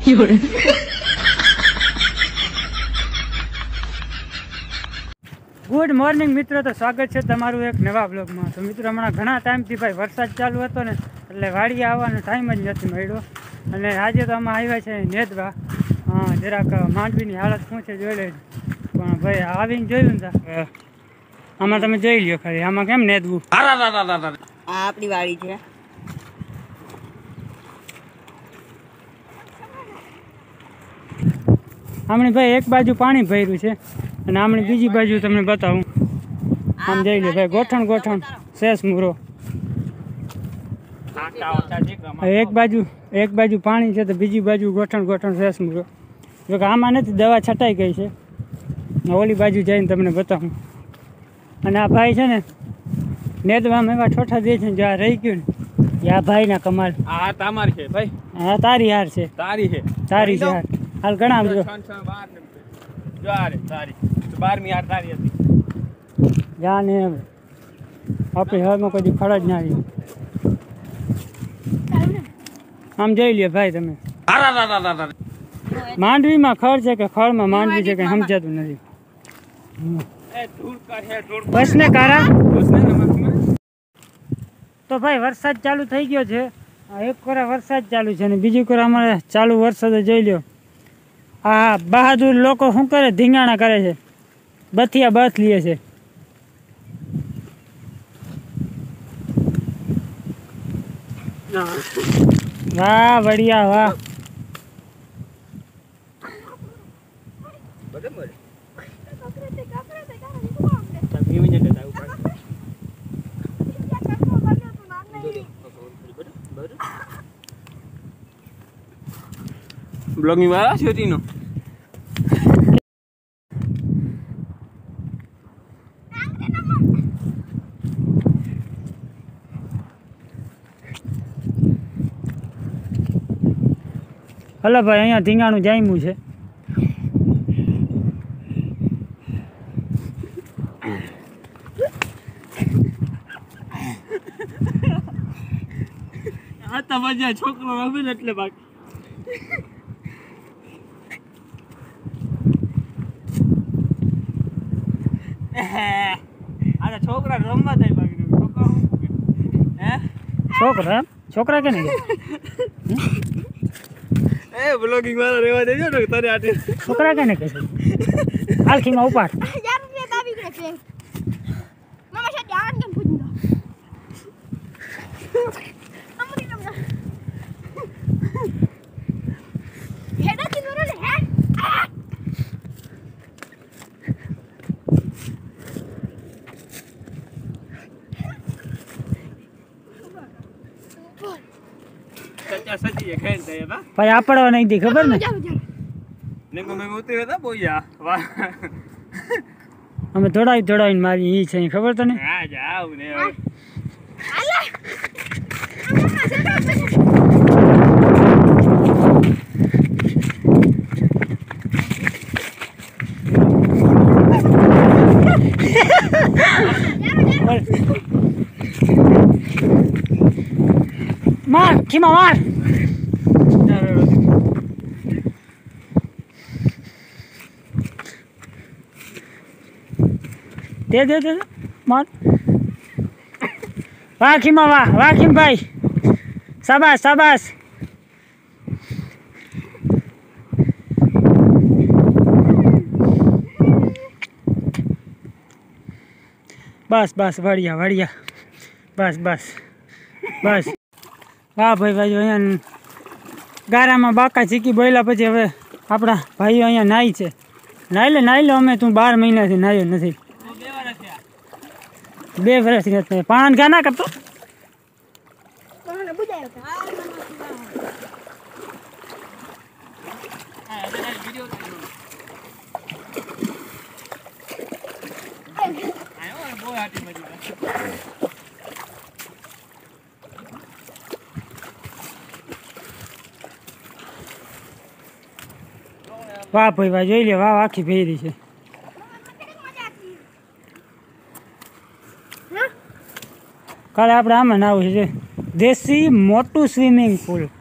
Good morning मित्रों, तो स्वागत है तमारू एक नवा ब्लॉग में। तो मित्रों हमणा घणा टाइम थी भाई वरसाद चालू हतो ने એટલે વાડી આવવાનો ટાઈમ જ નથી મળ્યો અને આજે તો અમે આવ્યા છે નેદવા। જરાક માંડવીની હાલત શું છે જોઈ લેજો। પણ ભાઈ આવીને જોયું ને આમાં તમે જોઈ લ્યો ખાલી આમાં કેમ નેદવું। આ આપણી વાડી છે। આમણે ભાઈ એક બાજુ પાણી ભર્યું છે અને આમણે બીજી બાજુ તમને બતાવું। આમ જોઈ લો ભાઈ ગોઠણ ગોઠણ શેષ મૂરો। એક બાજુ પાણી છે તો બીજી બાજુ ગોઠણ ગોઠણ શેષ મૂરો। જો કે આમાં નથી દવા છટાઈ ગઈ છે, ઓલી બાજુ જઈને તમને બતાવું। અને આ ભાઈ છે ને નેદવામાં એવા ઠોઠા દે છે, જો આ રહી ગયું ને આ ભાઈના કમાલ। આ તમારી છે ભાઈ, હા તારી હાર છે, તારી છે હાર હાલ ઘણા જો તારી 12મી હાર તારી હતી। જા ને આપણી હાલમાં કોઈ ખડ જ ના આવી। આમ જોઈ લ્યો ભાઈ તમે માંડવીમાં ખડ છે કે ખડમાં માંડવી છે કઈ સમજાતું નથી। બસ ને કારા તો ભાઈ વરસાદ ચાલુ થઈ ગયો છે। એક કોરા વરસાદ ચાલુ છે અને બીજી કોરા અમારે ચાલુ વરસાદ જોઈ લ્યો। આ બહાદુર લોકો શું કરે, ધીંગાણા કરે છે, બથિયા બસ લે છે। વાહ બઢિયા વાહ। બ્લોગિંગ વાળા છોટીનો હલો ભાઈ અહીંયા ધીંગાણું જામ્યું છે। આ તો મજા છોકરો રમે ને એટલે બાકી આ છોકરા રમવા થાય બાકી છોકરા હે છોકરા કે નહીં એ બ્લોગિંગ વાળા રહેવા દેજો ને તારે આટે છોકરા કે નહીં કહેશે આલખીમાં ઉપાડ ₹1000 દાબી કરે છે મામા છે ધ્યાન કેમ પૂછો અમરી નમના હેડા થી દોરો લે હે સચી ખેલ દે બા ભાઈ આપડવા નહીં દી ખબર ને નેકો મે ઉતરે હતા બોયા વાહ અમે દોડાવીને મારી ઈ છે ખબર તને। હા જાવ ને આલા માર ખીમા માર દે માર વાહ ખીમા વાહ ખીમ ભાઈ શાબાશ શાબાશ। બસ બસ વળિયા બસ બસ બસ વાહ ભાઈ અહીંયા ગારામાં બાકા ચીકી બોલ્યા પછી હવે આપણા ભાઈઓ અહીંયા નાઈ છે। નાઈ લે અમે તું 12 મહિનાથી નાયો નથી, 2 વર્ષથી નથી। પાણ ઘા ના કરતો વાહ ભાઈ વાહ જોઈ લે વાહ આખી ભેરી છે। કાલે આપણે આમાં નાવું છે, દેશી મોટું સ્વિમિંગ પુલ।